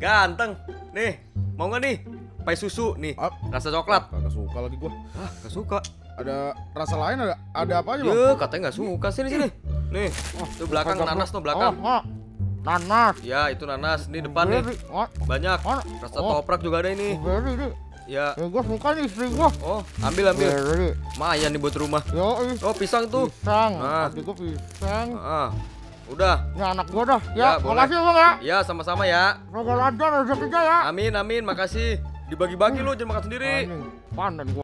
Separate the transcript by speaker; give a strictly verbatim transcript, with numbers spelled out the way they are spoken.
Speaker 1: Ganteng. Nih, mau nggak nih? Pai susu nih,
Speaker 2: Ah,
Speaker 1: rasa coklat.
Speaker 2: Kagak suka lagi gua.
Speaker 1: Ah, nggak suka.
Speaker 2: Ada rasa lain, ada ada apa aja, Bang?
Speaker 1: Yuh, katanya nggak suka. Sini sini. Nih, tuh belakang
Speaker 2: Kagak
Speaker 1: nanas
Speaker 2: bro.
Speaker 1: tuh belakang.
Speaker 2: Oh, oh. Nanas.
Speaker 1: Ya, itu nanas. Ini depan nih.
Speaker 2: Beri. Oh,
Speaker 1: Banyak.
Speaker 2: oh.
Speaker 1: Rasa
Speaker 2: Oh.
Speaker 1: toprak juga ada ini.
Speaker 2: Beri nih.
Speaker 1: Ya.
Speaker 2: Ya gua suka nih istri gua.
Speaker 1: Oh, ambil ambil.
Speaker 2: Beri.
Speaker 1: Lumayan nih buat rumah.
Speaker 2: Yo, ih.
Speaker 1: Oh, pisang tuh.
Speaker 2: Pisang.
Speaker 1: Nah.
Speaker 2: Adik gua pisang.
Speaker 1: Ah, udah.
Speaker 2: Ini anak gua dah.
Speaker 1: Ya,
Speaker 2: Ya,
Speaker 1: boleh.
Speaker 2: makasih Bang ya.
Speaker 1: Ya, sama-sama ya.
Speaker 2: Semoga lancar rezekinya ya.
Speaker 1: Amin amin, makasih. Dibagi-bagi lu, jangan makan sendiri.
Speaker 2: Anjing, panen gua.